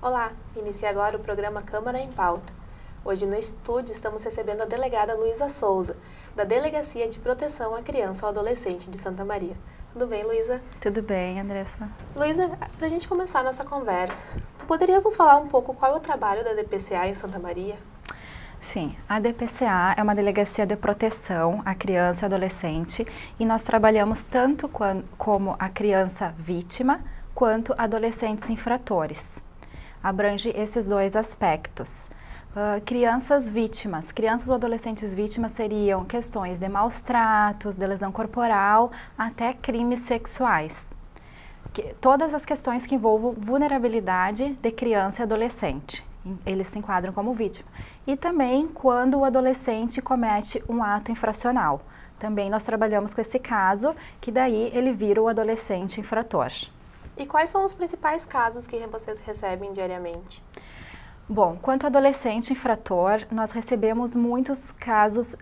Olá, inicia agora o programa Câmara em Pauta. Hoje no estúdio estamos recebendo a delegada Luísa Souza, da Delegacia de Proteção à Criança ou Adolescente de Santa Maria. Tudo bem, Luísa? Tudo bem, Andressa. Luísa, para a gente começar a nossa conversa, tu poderias nos falar um pouco qual é o trabalho da DPCA em Santa Maria? Sim, a DPCA é uma delegacia de proteção à criança e adolescente e nós trabalhamos tanto como a criança vítima quanto adolescentes infratores. Abrange esses dois aspectos. Crianças vítimas, crianças ou adolescentes vítimas seriam questões de maus tratos, de lesão corporal, até crimes sexuais. Todas as questões que envolvam vulnerabilidade de criança e adolescente, eles se enquadram como vítima. E também quando o adolescente comete um ato infracional. Também nós trabalhamos com esse caso, que daí ele vira o adolescente infrator. E quais são os principais casos que vocês recebem diariamente? Bom, quanto adolescente infrator, nós recebemos muitos casos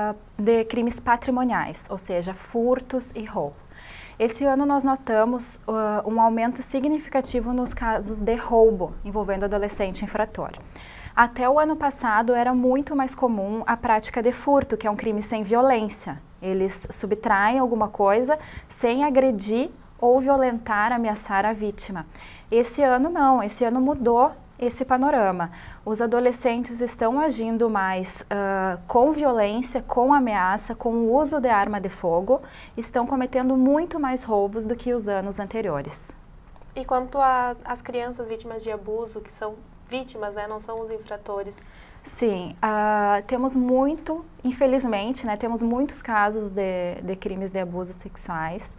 de crimes patrimoniais, ou seja, furtos e roubo. Esse ano nós notamos um aumento significativo nos casos de roubo envolvendo adolescente infrator. Até o ano passado era muito mais comum a prática de furto, que é um crime sem violência. Eles subtraem alguma coisa sem agredir ou violentar, ameaçar a vítima. Esse ano não, esse ano mudou esse panorama. Os adolescentes estão agindo mais com violência, com ameaça, com o uso de arma de fogo, estão cometendo muito mais roubos do que os anos anteriores. E quanto às crianças vítimas de abuso, que são vítimas, né, não são os infratores? Sim, temos muito, infelizmente, né, temos muitos casos de crimes de abusos sexuais,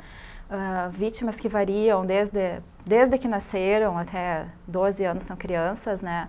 vítimas que variam desde que nasceram até 12 anos, são crianças, né?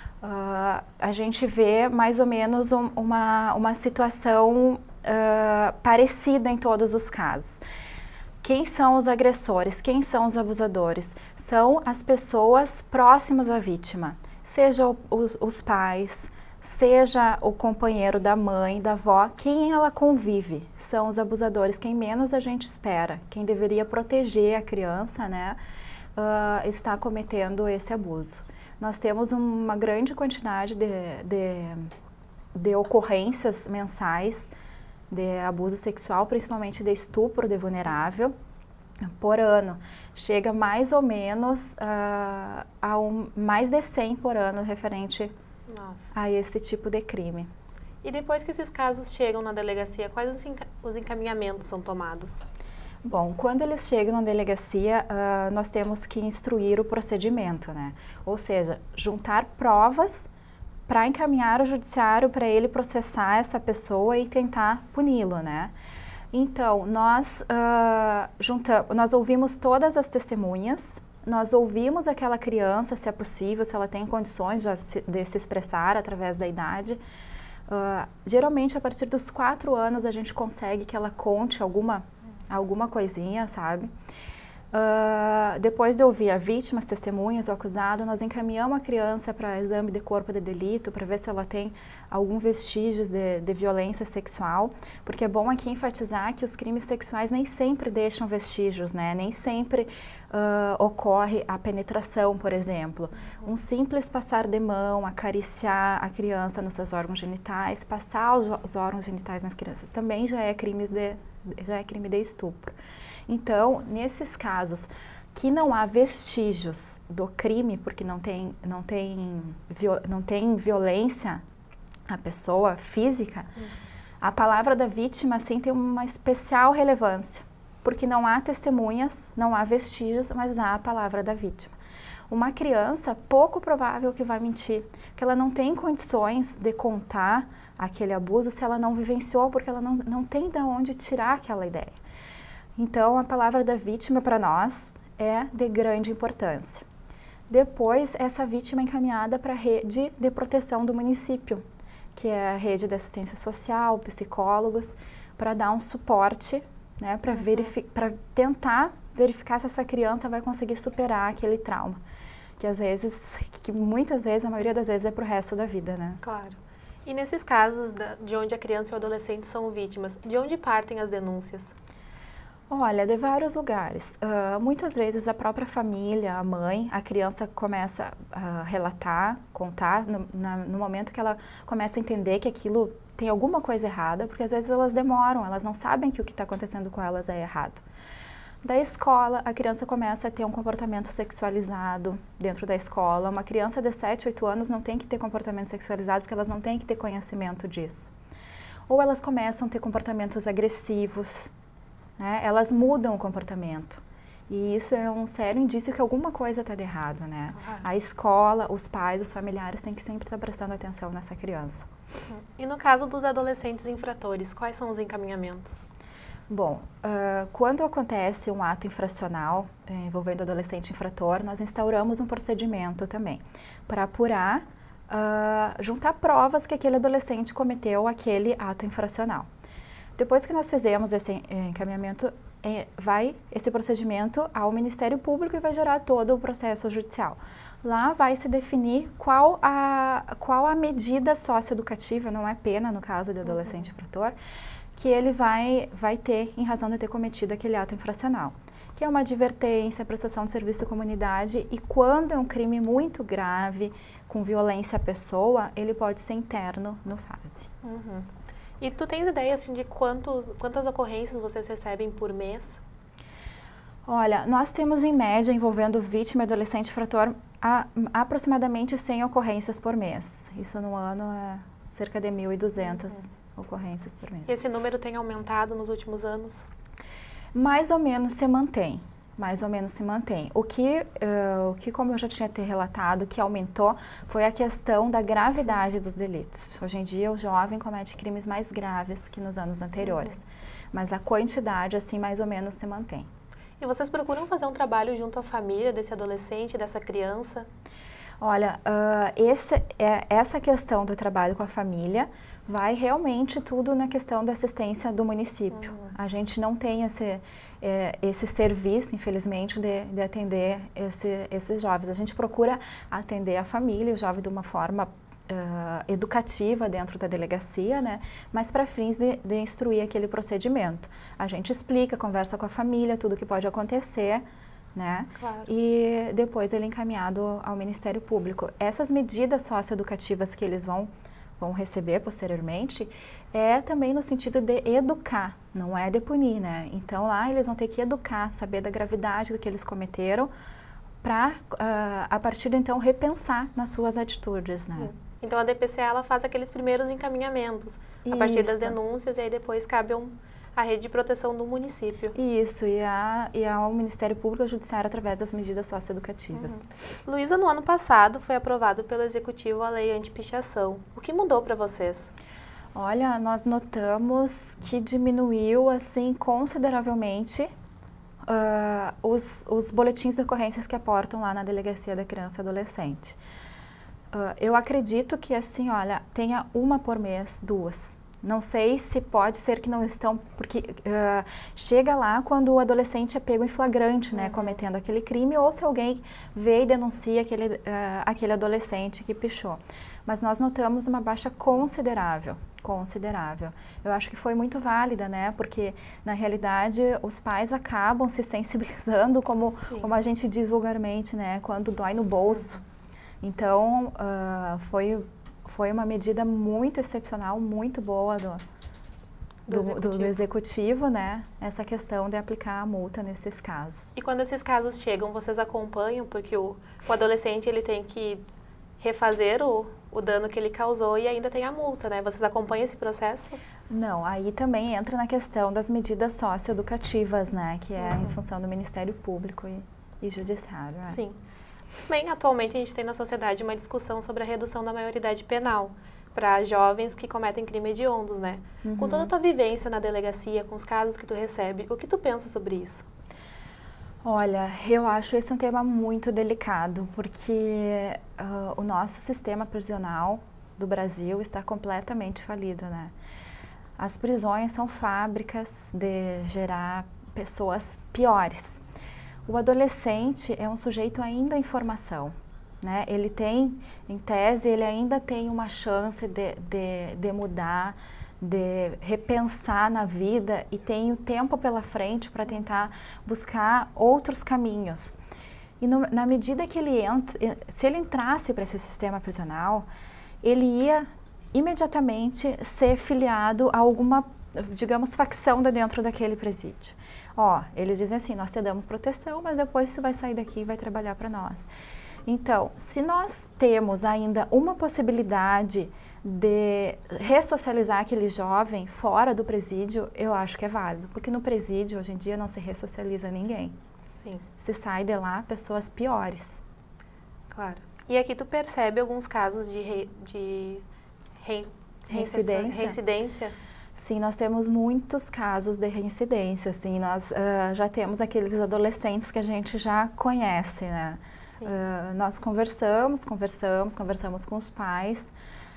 A gente vê mais ou menos uma situação parecida em todos os casos. Quem são os agressores? Quem são os abusadores? São as pessoas próximas à vítima, seja os pais, seja o companheiro da mãe, da avó, quem ela convive, são os abusadores, quem menos a gente espera, quem deveria proteger a criança, né, está cometendo esse abuso. Nós temos uma grande quantidade de ocorrências mensais de abuso sexual, principalmente de estupro de vulnerável, por ano. Chega mais ou menos a mais de 100 por ano referente a esse tipo de crime. E depois que esses casos chegam na delegacia, quais os encaminhamentos são tomados? Bom, quando eles chegam na delegacia, nós temos que instruir o procedimento, né? Ou seja, juntar provas para encaminhar o judiciário para ele processar essa pessoa e tentar puni-lo, né? Então, nós ouvimos todas as testemunhas, nós ouvimos aquela criança, se é possível, se ela tem condições de se expressar através da idade. Geralmente, a partir dos 4 anos, a gente consegue que ela conte alguma coisinha, sabe? Depois de ouvir a vítima, as testemunhas, o acusado, nós encaminhamos a criança para exame de corpo de delito, para ver se ela tem algum vestígios de violência sexual, porque é bom aqui enfatizar que os crimes sexuais nem sempre deixam vestígios, né? Nem sempre ocorre a penetração, por exemplo. Um simples passar de mão, acariciar a criança nos seus órgãos genitais, passar os órgãos genitais nas crianças, também já é crime de estupro. Então, nesses casos que não há vestígios do crime, porque não tem violência à pessoa física, a palavra da vítima, sim, tem uma especial relevância, porque não há testemunhas, não há vestígios, mas há a palavra da vítima. Uma criança, pouco provável que vai mentir, que ela não tem condições de contar aquele abuso se ela não vivenciou, porque ela não tem de onde tirar aquela ideia. Então, a palavra da vítima para nós é de grande importância. Depois, essa vítima é encaminhada para a rede de proteção do município, que é a rede de assistência social, psicólogos, para dar um suporte, né, para tentar verificar se essa criança vai conseguir superar aquele trauma, que muitas vezes, a maioria das vezes, é para o resto da vida, né? Claro. E nesses casos de onde a criança e o adolescente são vítimas, de onde partem as denúncias? Olha, de vários lugares. Muitas vezes a própria família, a mãe, a criança começa a relatar, contar, no momento que ela começa a entender que aquilo tem alguma coisa errada, porque às vezes elas demoram, elas não sabem que o que está acontecendo com elas é errado. Da escola, a criança começa a ter um comportamento sexualizado dentro da escola. Uma criança de 7, 8 anos não tem que ter comportamento sexualizado porque elas não têm que ter conhecimento disso. Ou elas começam a ter comportamentos agressivos, né? Elas mudam o comportamento. E isso é um sério indício que alguma coisa está de errado, né? Claro. A escola, os pais, os familiares têm que sempre estar prestando atenção nessa criança. E no caso dos adolescentes infratores, quais são os encaminhamentos? Bom, quando acontece um ato infracional envolvendo adolescente infrator, nós instauramos um procedimento também para apurar, juntar provas que aquele adolescente cometeu aquele ato infracional. Depois que nós fizemos esse encaminhamento, vai esse procedimento ao Ministério Público e vai gerar todo o processo judicial. Lá vai se definir qual a medida socioeducativa, não é pena no caso de adolescente infrator, que ele vai ter em razão de ter cometido aquele ato infracional, que é uma advertência, prestação de serviço à comunidade, e quando é um crime muito grave, com violência à pessoa, ele pode ser interno no FASE. E tu tens ideia assim, de quantas ocorrências vocês recebem por mês? Olha, nós temos em média, envolvendo vítima e adolescente infrator, aproximadamente 100 ocorrências por mês. Isso no ano é cerca de 1.200 ocorrências por mês. E esse número tem aumentado nos últimos anos? Mais ou menos se mantém. Mais ou menos se mantém. O que, como eu já tinha relatado, o que aumentou foi a questão da gravidade dos delitos. Hoje em dia, o jovem comete crimes mais graves que nos anos anteriores. Mas a quantidade, assim, mais ou menos se mantém. E vocês procuram fazer um trabalho junto à família desse adolescente, dessa criança? Olha, essa questão do trabalho com a família vai realmente tudo na questão da assistência do município. A gente não tem esse serviço, infelizmente, de atender esses jovens. A gente procura atender a família, o jovem de uma forma educativa dentro da delegacia, né? Mas para fins de instruir aquele procedimento. A gente explica, conversa com a família, tudo que pode acontecer, né? Claro. E depois ele é encaminhado ao Ministério Público. Essas medidas socioeducativas que eles vão receber posteriormente é também no sentido de educar, não é de punir, né? Então lá eles vão ter que educar, saber da gravidade do que eles cometeram para, a partir de então, repensar nas suas atitudes, né? Então a DPCA ela faz aqueles primeiros encaminhamentos a partir das denúncias e aí depois cabe a rede de proteção do município. Isso, e ao Ministério Público e ao Judiciário através das medidas socioeducativas. Luísa, no ano passado foi aprovado pelo Executivo a Lei Anti-Pichação. O que mudou para vocês? Olha, nós notamos que diminuiu, assim, consideravelmente os boletins de ocorrências que aportam lá na Delegacia da Criança e Adolescente. Eu acredito que, assim, olha, tenha uma por mês, 2. Não sei se pode ser que não estão, porque chega lá quando o adolescente é pego em flagrante, né, cometendo aquele crime, ou se alguém vê e denuncia aquele adolescente que pichou. Mas nós notamos uma baixa considerável. Eu acho que foi muito válida, né, porque na realidade os pais acabam se sensibilizando, como a gente diz vulgarmente, né, quando dói no bolso. Então, foi uma medida muito excepcional, muito boa do Executivo, né? Essa questão de aplicar a multa nesses casos. E quando esses casos chegam, vocês acompanham? Porque o adolescente ele tem que refazer o dano que ele causou e ainda tem a multa, né? Vocês acompanham esse processo? Não, aí também entra na questão das medidas socioeducativas, né? Que é em função do Ministério Público e Judiciário. Né? Sim. Bem, atualmente a gente tem na sociedade uma discussão sobre a redução da maioridade penal para jovens que cometem crime hediondos, né? Com toda a tua vivência na delegacia, com os casos que tu recebe, o que tu pensa sobre isso? Olha, eu acho esse um tema muito delicado, porque o nosso sistema prisional do Brasil está completamente falido, né? As prisões são fábricas de gerar pessoas piores. O adolescente é um sujeito ainda em formação, né? Ele tem, em tese, ele ainda tem uma chance de mudar, de repensar na vida e tem o tempo pela frente para tentar buscar outros caminhos. E na medida que se ele entrasse para esse sistema prisional, ele ia imediatamente ser filiado a alguma, digamos, facção dentro daquele presídio. Ó, eles dizem assim, nós te damos proteção, mas depois você vai sair daqui e vai trabalhar para nós. Então, se nós temos ainda uma possibilidade de ressocializar aquele jovem fora do presídio, eu acho que é válido, porque no presídio, hoje em dia, não se ressocializa ninguém. Sim. Se sai de lá pessoas piores. Claro. E aqui tu percebe alguns casos de reincidência? Sim, nós temos muitos casos de reincidência, assim, nós já temos aqueles adolescentes que a gente já conhece, né? Nós conversamos com os pais.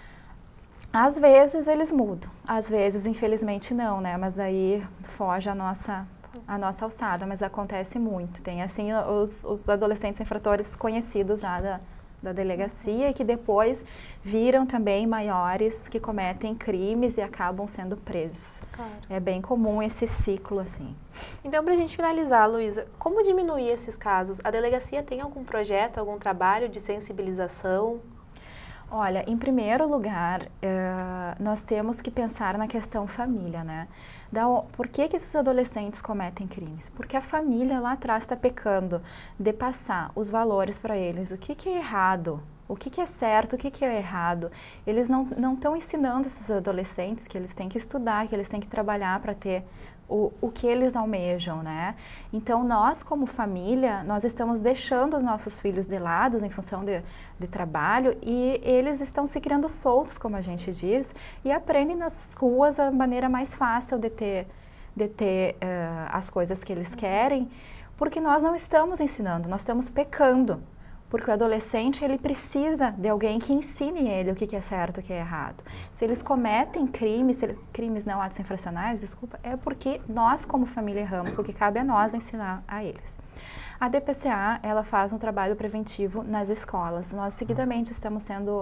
Às vezes eles mudam, às vezes infelizmente não, né? Mas daí foge a nossa alçada, mas acontece muito. Tem assim os adolescentes infratores conhecidos já da delegacia, que depois viram também maiores que cometem crimes e acabam sendo presos. Claro. É bem comum esse ciclo, assim. Então, para a gente finalizar, Luísa, como diminuir esses casos? A delegacia tem algum projeto, algum trabalho de sensibilização? Olha, em primeiro lugar, nós temos que pensar na questão família, né? Por que esses adolescentes cometem crimes? Porque a família lá atrás está pecando de passar os valores para eles. O que é errado? O que é certo? O que é errado? Eles não estão ensinando esses adolescentes que eles têm que estudar, que eles têm que trabalhar para ter o que eles almejam, né? Então, nós como família, nós estamos deixando os nossos filhos de lado em função de trabalho e eles estão se criando soltos, como a gente diz, e aprendem nas ruas a maneira mais fácil de ter as coisas que eles querem, porque nós não estamos ensinando, nós estamos pecando. Porque o adolescente, ele precisa de alguém que ensine ele o que é certo e o que é errado. Se eles cometem crimes não atos infracionais, desculpa, é porque nós como família erramos, porque cabe a nós ensinar a eles. A DPCA, ela faz um trabalho preventivo nas escolas. Nós, seguidamente, estamos sendo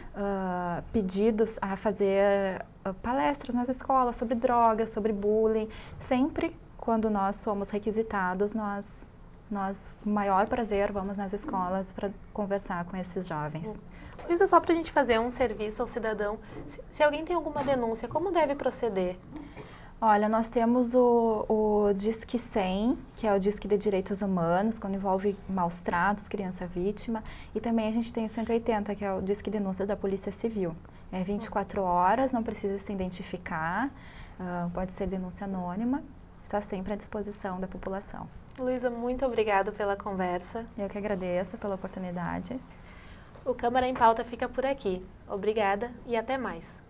pedidos a fazer palestras nas escolas sobre drogas, sobre bullying. Sempre quando nós somos requisitados, nós, com maior prazer, vamos nas escolas para conversar com esses jovens. Isso é só para a gente fazer um serviço ao cidadão. Se alguém tem alguma denúncia, como deve proceder? Olha, nós temos o Disque 100, que é o Disque de Direitos Humanos, quando envolve maus tratos, criança vítima. E também a gente tem o 180, que é o Disque Denúncia da Polícia Civil. É 24 horas, não precisa se identificar, pode ser denúncia anônima, está sempre à disposição da população. Luísa, muito obrigada pela conversa. Eu que agradeço pela oportunidade. O Câmara em Pauta fica por aqui. Obrigada e até mais.